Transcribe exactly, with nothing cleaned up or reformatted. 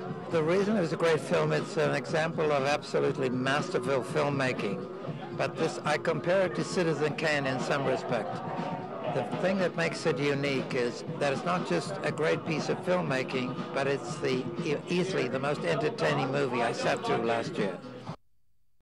The reason it was a great film, it's an example of absolutely masterful filmmaking. But this, I compare it to Citizen Kane in some respect. The thing that makes it unique is that it's not just a great piece of filmmaking, but it's the e- easily the most entertaining movie I sat through last year.